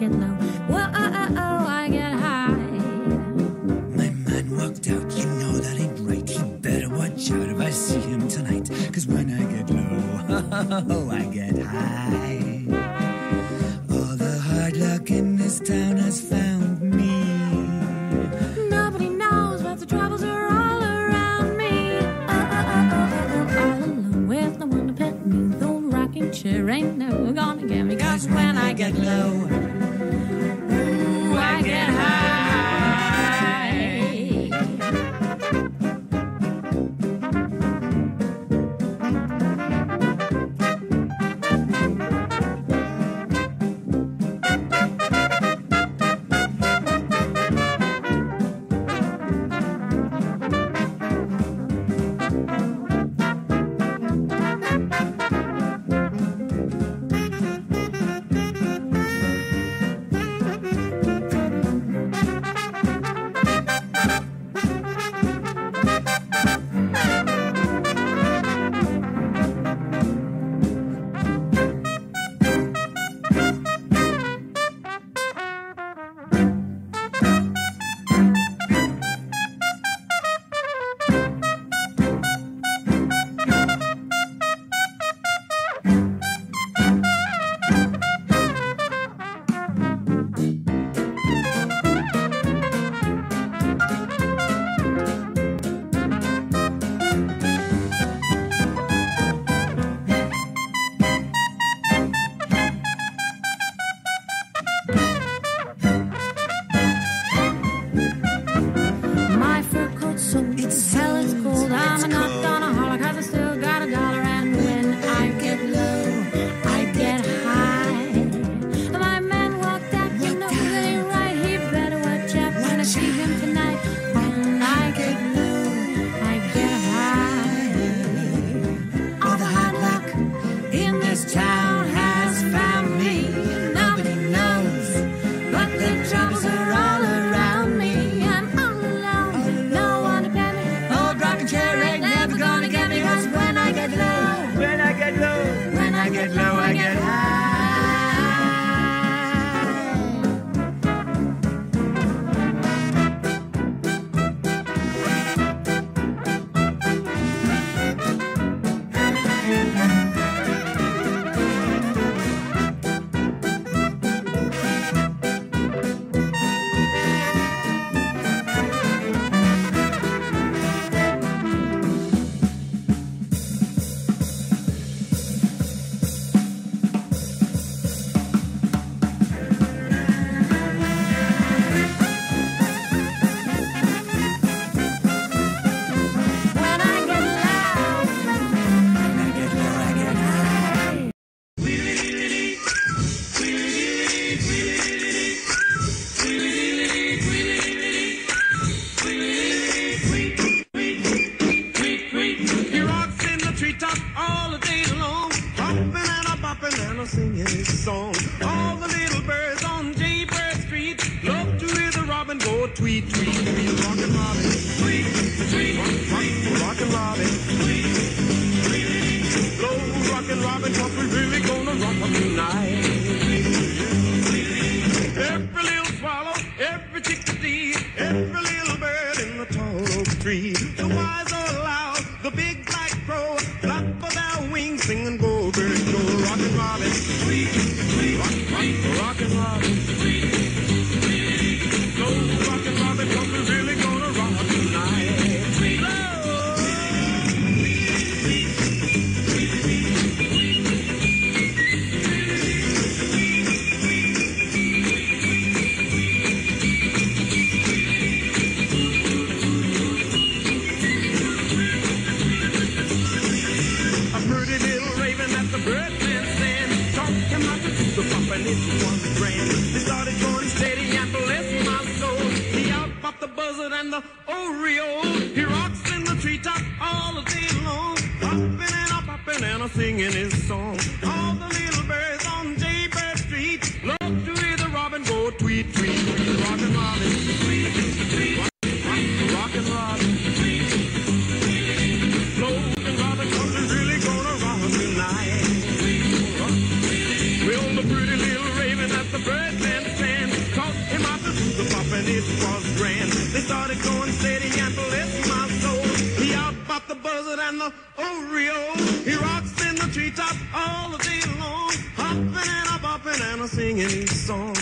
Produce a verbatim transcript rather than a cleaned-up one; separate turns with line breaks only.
get low. Whoa, oh, oh, oh, I get high.
My man walked out, you know that ain't right. He better watch out if I see him tonight. Cause when I get low, oh, I get high. All the hard luck in this town has found me.
Nobody knows what the troubles are all around me. Oh, oh, oh, oh, oh, oh, all alone with no one to pet me. The old rocking chair ain't never gonna get me. Cause when I get low, ooh, I get high.
Well, the pretty little raven at the birdman it was grand. They started going steady and bless my soul. He outpopped the buzzard and the Oreo. He rocks in the treetop all the day long, hopping and a bopping and a singing his song.